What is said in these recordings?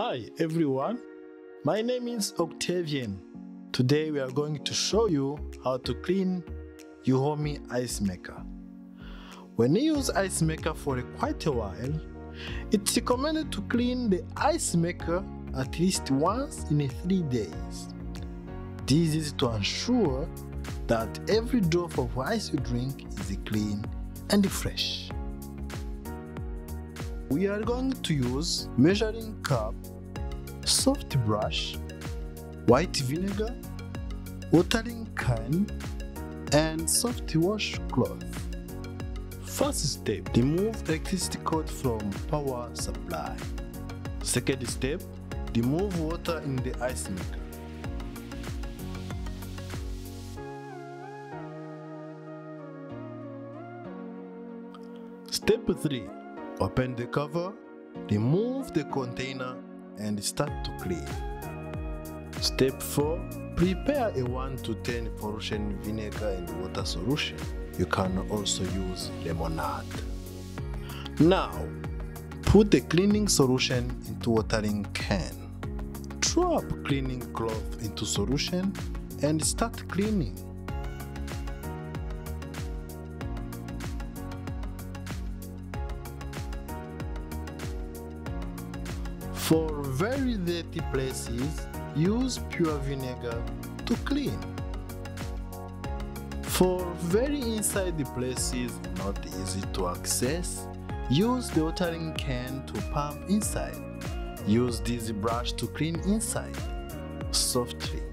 Hi everyone, my name is Octavian. Today we are going to show you how to clean Yuhomi ice maker. When you use ice maker for quite a while, it's recommended to clean the ice maker at least once in 3 days. This is to ensure that every drop of ice you drink is clean and fresh. We are going to use measuring cup, soft brush, white vinegar, watering can, and soft washcloth. First step, remove electricity cord from power supply. Second step, remove water in the ice maker. Step 3, open the cover, remove the container and start to clean. Step 4, prepare a 1 to 10 portion vinegar and water solution. You can also use lemonade. Now, put the cleaning solution into watering can. Throw up cleaning cloth into solution and start cleaning. For very dirty places, use pure vinegar to clean. For very inside the places not easy to access, use the watering can to pump inside. Use this brush to clean inside, softly.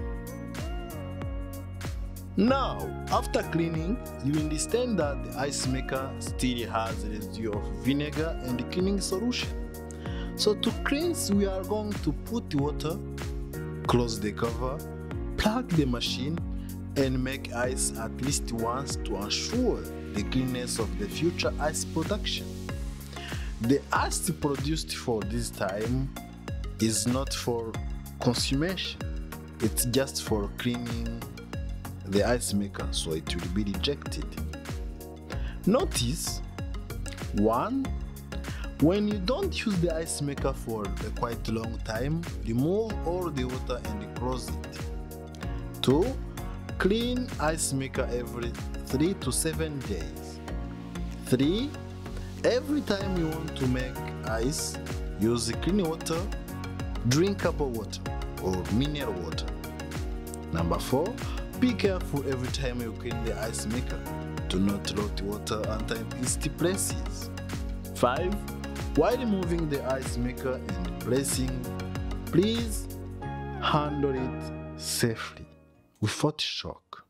Now, after cleaning, you understand that the ice maker still has a residue of vinegar and cleaning solution. So to cleanse, we are going to put the water, close the cover, plug the machine, and make ice at least once to ensure the cleanness of the future ice production. The ice produced for this time is not for consumption, it's just for cleaning the ice maker, so it will be rejected. Notice 1. When you don't use the ice maker for a quite long time, remove all the water and close it. 2. Clean ice maker every 3 to 7 days. 3. Every time you want to make ice, use clean water, drinkable water or mineral water. Number 4. Be careful every time you clean the ice maker. Do not let the water enter empty places. 5. While removing the ice maker and placing, please handle it safely without shock.